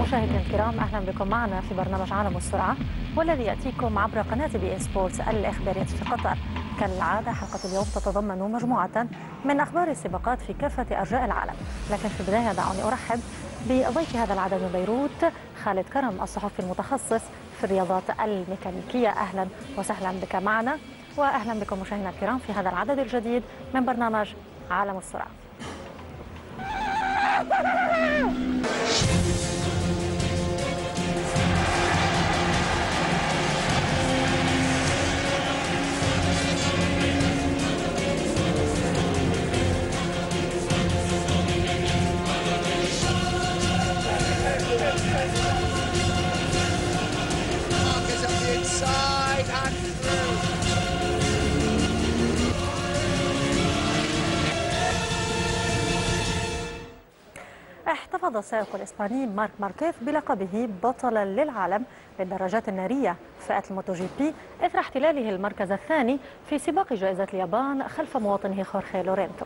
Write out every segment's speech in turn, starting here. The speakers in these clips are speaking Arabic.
مشاهدينا الكرام، أهلا بكم معنا في برنامج عالم السرعة، والذي يأتيكم عبر قناة بي إن سبورتس الإخبارية في قطر. كالعادة حلقة اليوم تتضمن مجموعة من أخبار السباقات في كافة أرجاء العالم، لكن في البداية دعوني أرحب بضيف هذا العدد من بيروت، خالد كرم الصحفي المتخصص في الرياضات الميكانيكية. أهلا وسهلا بك معنا، وأهلا بكم مشاهدينا الكرام في هذا العدد الجديد من برنامج عالم السرعة. احتفظ السائق الإسباني مارك ماركيز بلقبه بطلا للعالم للدراجات النارية فئة الموتو جي بي إثر احتلاله المركز الثاني في سباق جائزة اليابان خلف مواطنه خورخي لورينتو.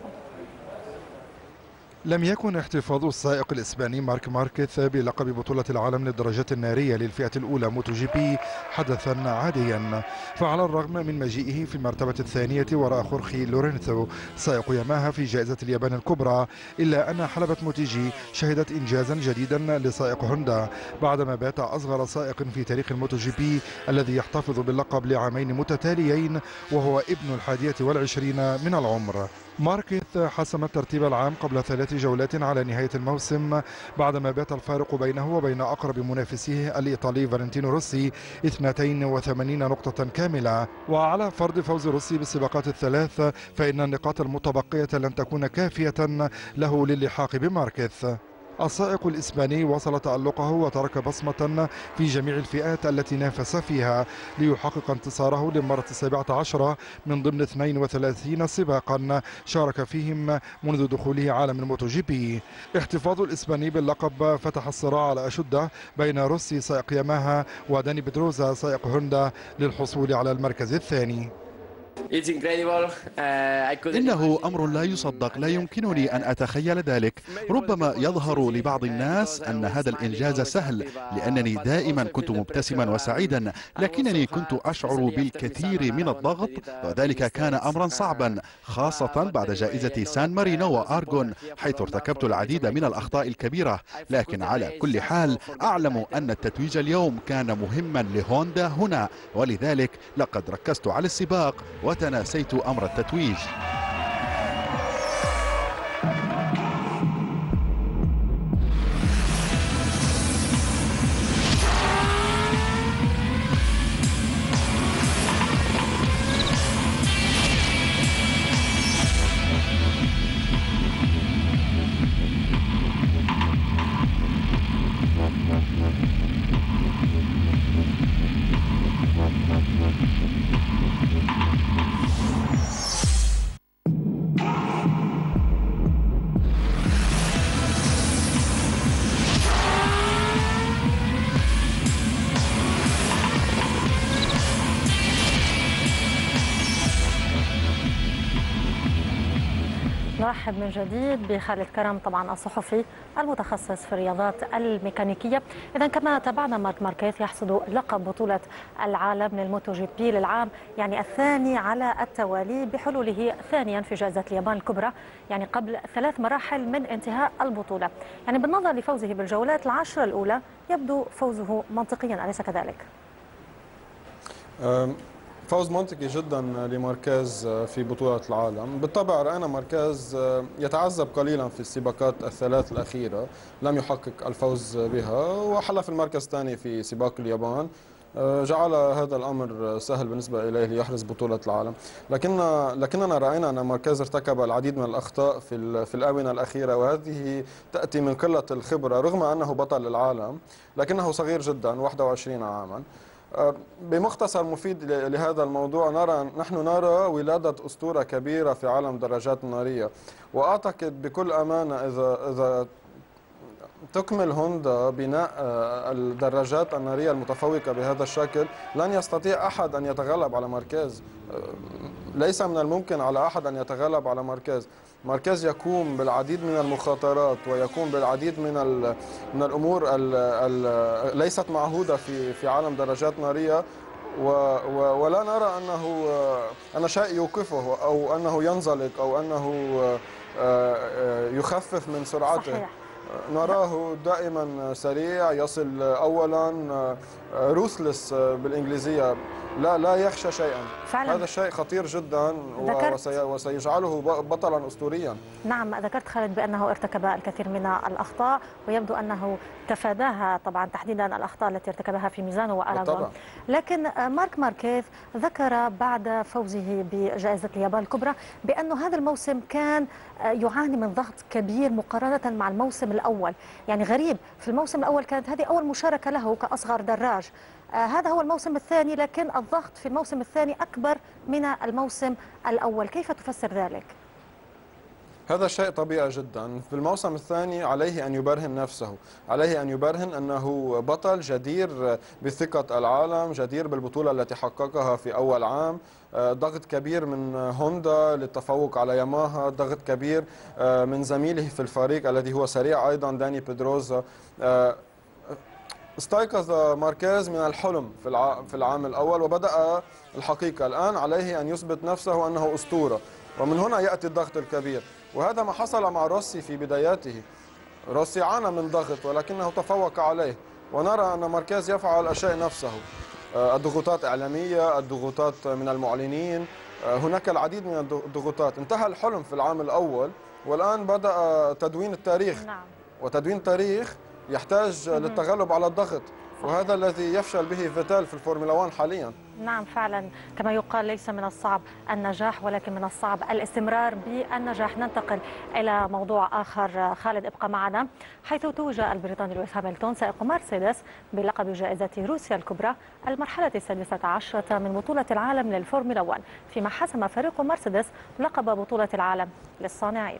لم يكن احتفاظ السائق الإسباني مارك ماركيز بلقب بطولة العالم للدراجات النارية للفئة الأولى موتو جي بي حدثا عاديا، فعلى الرغم من مجيئه في المرتبة الثانية وراء خورخي لورينتو سائق ياماها في جائزة اليابان الكبرى، إلا أن حلبة موتيجي شهدت إنجازا جديدا لسائق هوندا بعدما بات أصغر سائق في تاريخ الموتو جي بي الذي يحتفظ باللقب لعامين متتاليين، وهو ابن 21 من العمر. ماركيز حسم الترتيب العام قبل 3 جولات على نهاية الموسم بعدما بات الفارق بينه وبين أقرب منافسيه الإيطالي فالنتينو روسي 82 نقطة كاملة. وعلى فرض فوز روسي بالسباقات الثلاث فإن النقاط المتبقية لن تكون كافية له للحاق بماركيز. السائق الإسباني وصل تألقه وترك بصمة في جميع الفئات التي نافس فيها ليحقق انتصاره للمرة 17 من ضمن 32 سباقا شارك فيهم منذ دخوله عالم الموتو جي بي. احتفاظ الإسباني باللقب فتح الصراع على أشده بين روسي سائق ياماها وداني بيدروزا سائق هوندا للحصول على المركز الثاني. إنه أمر لا يصدق، لا يمكنني أن أتخيل ذلك. ربما يظهر لبعض الناس أن هذا الإنجاز سهل لأنني دائما كنت مبتسما وسعيدا، لكنني كنت أشعر بالكثير من الضغط، وذلك كان أمرا صعبا خاصة بعد جائزة سان مارينو وأرغون حيث ارتكبت العديد من الأخطاء الكبيرة. لكن على كل حال أعلم أن التتويج اليوم كان مهما لهوندا هنا، ولذلك لقد ركزت على السباق وتناسيت أمر التتويج. نرحب من جديد بخالد كرم طبعا الصحفي المتخصص في الرياضات الميكانيكية. إذا كما تابعنا مارك ماركيز يحصد لقب بطولة العالم للموتو جي بي للعام يعني الثاني على التوالي بحلوله ثانيا في جائزة اليابان الكبرى، يعني قبل 3 مراحل من انتهاء البطولة. يعني بالنظر لفوزه بالجولات ال10 الأولى يبدو فوزه منطقيا، أليس كذلك؟ فوز منطقي جدا لماركيز في بطولة العالم. بالطبع رأينا ماركيز يتعذب قليلا في السباقات الثلاث الأخيرة، لم يحقق الفوز بها وحل في المركز الثاني في سباق اليابان، جعل هذا الأمر سهل بالنسبة إليه ليحرز بطولة العالم. لكننا رأينا أن ماركيز ارتكب العديد من الأخطاء في الآونة الأخيرة، وهذه تأتي من قلة الخبرة رغم أنه بطل العالم، لكنه صغير جدا 21 عاما. بمختصر مفيد لهذا الموضوع نحن نرى ولادة أسطورة كبيرة في عالم الدراجات النارية، وأعتقد بكل أمانة إذا تكمل هوندا بناء الدراجات النارية المتفوقة بهذا الشكل لن يستطيع أحد أن يتغلب على ماركيز. ليس من الممكن على أحد أن يتغلب على ماركيز. ماركيز يقوم بالعديد من المخاطرات ويقوم بالعديد من الأمور ليست معهودة في عالم درجات نارية، ولا نرى أن شيء يوقفه أو أنه ينزلق أو أنه يخفف من سرعته. صحيح. نراه دائما سريع، يصل أولا، روثلس بالإنجليزية، لا يخشى شيئا. فعلا. هذا شيء خطير جدا وسيجعله بطلا أسطوريا. نعم، ذكرت خالد بأنه ارتكب الكثير من الأخطاء ويبدو أنه تفاداها، طبعا تحديدا الأخطاء التي ارتكبها في ميزانو وأراغون. لكن مارك ماركيز ذكر بعد فوزه بجائزة اليابان الكبرى بأن هذا الموسم كان يعاني من ضغط كبير مقارنة مع الموسم الأول. يعني غريب، في الموسم الأول كانت هذه أول مشاركة له كأصغر دراج، هذا هو الموسم الثاني، لكن الضغط في الموسم الثاني أكبر من الموسم الأول. كيف تفسر ذلك؟ هذا شيء طبيعي جدا. في الموسم الثاني عليه أن يبرهن نفسه، عليه أن يبرهن أنه بطل جدير بثقة العالم، جدير بالبطولة التي حققها في أول عام. ضغط كبير من هوندا للتفوق على ياماها، ضغط كبير من زميله في الفريق الذي هو سريع أيضا، داني بيدروزا. استيقظ ماركيز من الحلم في العام الأول وبدأ الحقيقة. الآن عليه أن يثبت نفسه أنه أسطورة، ومن هنا يأتي الضغط الكبير. وهذا ما حصل مع روسي في بداياته. روسي عانى من ضغط ولكنه تفوق عليه، ونرى أن ماركيز يفعل الشيء نفسه. الضغوطات إعلامية، الضغوطات من المعلنين، هناك العديد من الضغوطات. انتهى الحلم في العام الأول والآن بدأ تدوين التاريخ. نعم. وتدوين تاريخ يحتاج للتغلب على الضغط، وهذا الذي يفشل به فيتال في الفورمولا 1 حاليا. نعم فعلا، كما يقال ليس من الصعب النجاح ولكن من الصعب الاستمرار بالنجاح. ننتقل إلى موضوع آخر. خالد ابقى معنا، حيث توج البريطاني لويس هاملتون سائق مرسيدس بلقب جائزة روسيا الكبرى المرحلة السادسة عشرة من بطولة العالم للفورمولا 1، فيما حسم فريق مرسيدس لقب بطولة العالم للصانعين.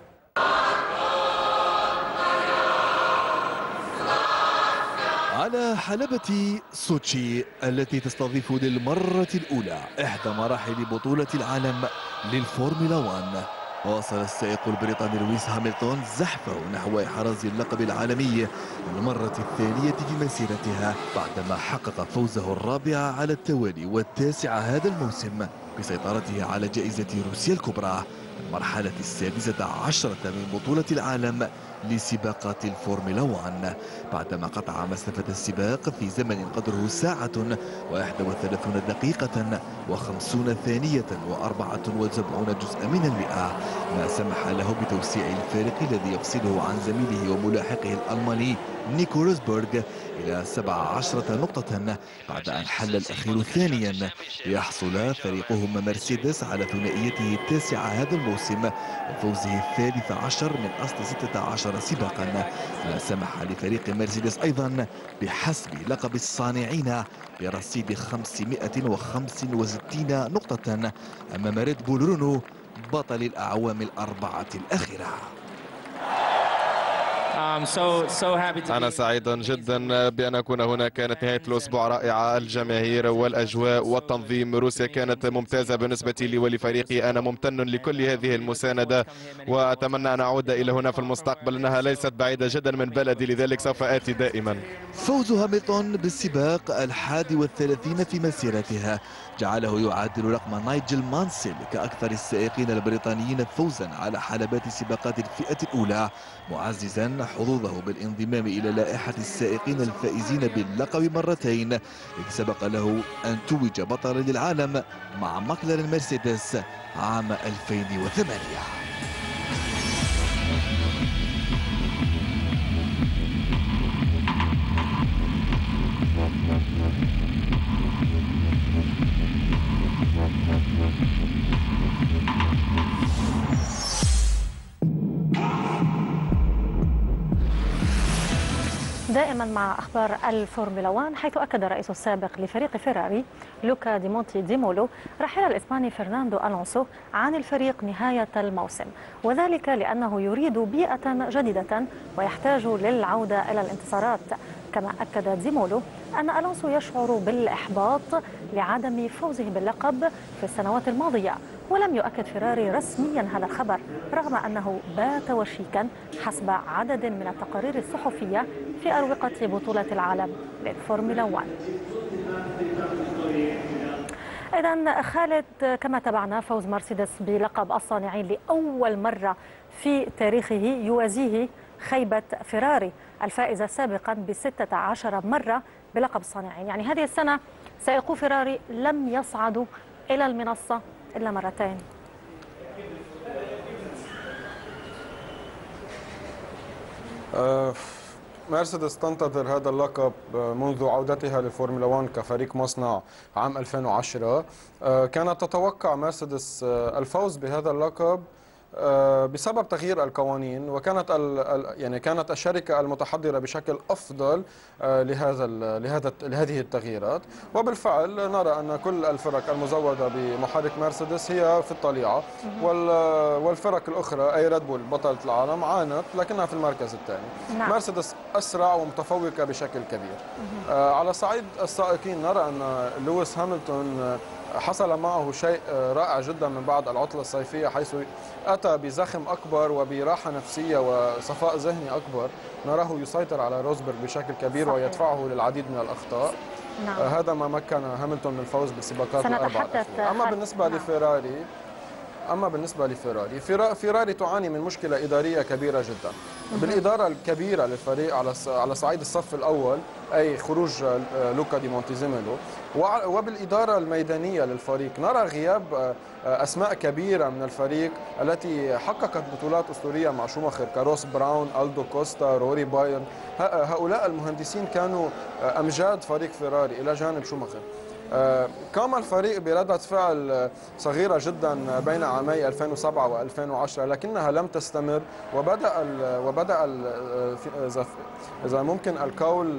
على حلبة سوتشي التي تستضيف للمرة الأولى إحدى مراحل بطولة العالم للفورمولا 1، واصل السائق البريطاني لويس هاملتون زحفه نحو إحراز اللقب العالمي للمرة الثانية في مسيرتها بعدما حقق فوزه الرابع على التوالي والتاسع هذا الموسم بسيطرته على جائزة روسيا الكبرى المرحلة السادسة عشرة من بطولة العالم لسباقات الفورمولا 1، بعدما قطع مسافة السباق في زمن قدره ساعة و31 دقيقة و50 ثانية و74 جزءا من المئة، ما سمح له بتوسيع الفارق الذي يفصله عن زميله وملاحقه الألماني نيكو روزبرغ إلى 17 نقطة بعد أن حل الأخير ثانيا، ليحصل فريقهم مرسيدس على ثنائيته التاسعة هذا الموسم وفوزه الثالث عشر من أصل 16 سباقا، ما سمح لفريق مرسيدس أيضا بحسب لقب الصانعين برصيد 565 نقطة أمام ريد بول رونو بطل الأعوام الأربعة الأخيرة. أنا سعيد جدا بأن أكون هنا. كانت نهاية الأسبوع رائعة، الجماهير والأجواء والتنظيم. روسيا كانت ممتازة بالنسبة لي ولفريقي. أنا ممتن لكل هذه المساندة وأتمنى أن أعود إلى هنا في المستقبل، إنها ليست بعيدة جدا من بلدي، لذلك سوف آتي دائما. فوز هاملتون بالسباق 31 في مسيرتها جعله يعادل رقم نايجل مانسيل كأكثر السائقين البريطانيين فوزا على حلبات سباقات الفئة الأولى، معززا حظوظه بالانضمام إلى لائحة السائقين الفائزين باللقب مرتين، إذ سبق له أن توج بطلا للعالم مع ماكلارين مرسيدس عام 2008. دائما مع أخبار الفورمولا 1، حيث أكد الرئيس السابق لفريق فيراري لوكا دي مونتي دي مولو رحيل الإسباني فرناندو ألونسو عن الفريق نهاية الموسم، وذلك لأنه يريد بيئة جديدة ويحتاج للعودة إلى الانتصارات. كما أكد دي مولو أن ألونسو يشعر بالإحباط لعدم فوزه باللقب في السنوات الماضية، ولم يؤكد فيراري رسميا هذا الخبر رغم أنه بات وشيكا حسب عدد من التقارير الصحفية في أروقة بطولة العالم للفورمولا 1. إذن خالد، كما تابعنا فوز مرسيدس بلقب الصانعين لأول مرة في تاريخه يوازيه خيبة فيراري الفائزة سابقا ب16 مرة بلقب الصانعين. يعني هذه السنة سائقو فيراري لم يصعدوا إلى المنصة إلا مرتين. مرسيدس تنتظر هذا اللقب منذ عودتها للفورمولا 1 كفريق مصنع عام 2010. كانت تتوقع مرسيدس الفوز بهذا اللقب بسبب تغيير القوانين، وكانت كانت الشركة المتحضرة بشكل أفضل لهذه التغييرات. وبالفعل نرى أن كل الفرق المزودة بمحرك مرسيدس هي في الطليعة، والفرق الأخرى أي ريد بول بطلة العالم عانت لكنها في المركز الثاني. نعم. مرسيدس أسرع ومتفوقة بشكل كبير. على صعيد السائقين نرى أن لويس هاملتون حصل معه شيء رائع جدا من بعد العطلة الصيفية، حيث أتى بزخم أكبر وبراحة نفسية وصفاء ذهني أكبر. نراه يسيطر على روزبرغ بشكل كبير ويدفعه للعديد من الأخطاء. نعم. هذا ما مكن هاملتون من الفوز بالسباقات الأربعة الأخيرة. أما بالنسبة لفيراري، فيراري تعاني من مشكلة إدارية كبيرة جدا. بالإدارة الكبيرة للفريق على صعيد الصف الأول، أي خروج لوكا دي مونتيزيميلو، وبالإدارة الميدانية للفريق. نرى غياب أسماء كبيرة من الفريق التي حققت بطولات أسطورية مع شوماخر كروس براون، ألدو كوستا، روري بايرن. هؤلاء المهندسين كانوا أمجاد فريق فيراري إلى جانب شوماخر. قام الفريق بردة فعل صغيرة جدا بين عامي 2007 و2010، لكنها لم تستمر، وبدأ إذا ممكن القول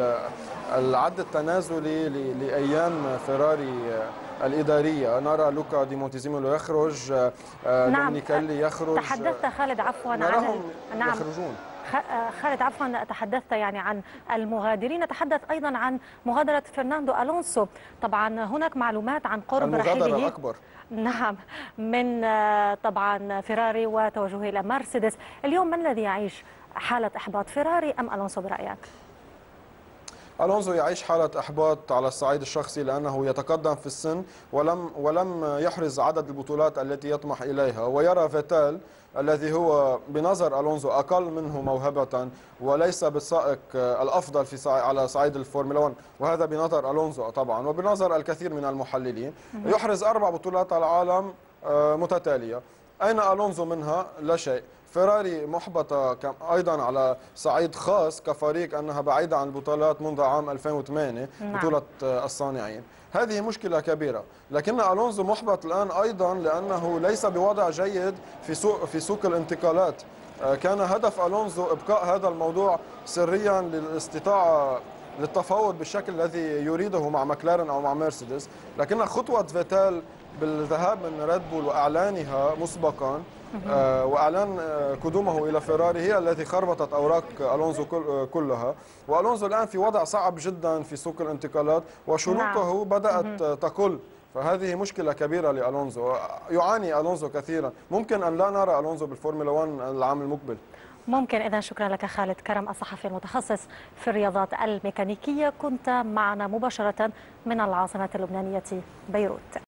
العد التنازلي لأيام فيراري الإدارية. نرى لوكا دي مونتيزيميلو يخرج، دومينيكالي يخرج. تحدثت خالد عفوا عن يخرجون. خالد عفوا تحدثت يعني عن المغادرين، نتحدث أيضا عن مغادرة فرناندو ألونسو. طبعا هناك معلومات عن قرب رحيله الأكبر نعم من طبعا فيراري وتوجهه إلى مرسيدس. اليوم من الذي يعيش حالة إحباط، فيراري أم ألونسو برأيك؟ ألونسو يعيش حالة إحباط على الصعيد الشخصي، لأنه يتقدم في السن ولم يحرز عدد البطولات التي يطمح إليها. ويرى فيتال الذي هو بنظر ألونسو أقل منه موهبة وليس بالسائق الأفضل على صعيد الفورمولا 1، وهذا بنظر ألونسو طبعا وبنظر الكثير من المحللين. يحرز 4 بطولات العالم متتالية. أين ألونسو منها؟ لا شيء. فيراري محبطة أيضا على صعيد خاص كفريق، أنها بعيدة عن البطولات منذ عام 2008 بطولة الصانعين. هذه مشكلة كبيرة. لكن ألونسو محبط الآن أيضا لأنه ليس بوضع جيد في سوق الانتقالات. كان هدف ألونسو إبقاء هذا الموضوع سريا للاستطاعة للتفاوض بالشكل الذي يريده مع ماكلارين أو مع مرسيدس. لكن خطوة فيتال بالذهاب من ريد بول وإعلانها مسبقا وإعلان قدومه إلى فيراري هي التي خربطت أوراق ألونسو كلها. وألونسو الآن في وضع صعب جدا في سوق الانتقالات، وشروطه بدأت تقل. فهذه مشكلة كبيرة لألونسو، يعاني ألونسو كثيرا. ممكن أن لا نرى ألونسو بالفورمولا 1 العام المقبل. ممكن. إذن شكرا لك خالد كرم، الصحفي المتخصص في الرياضات الميكانيكية، كنت معنا مباشرة من العاصمة اللبنانية بيروت.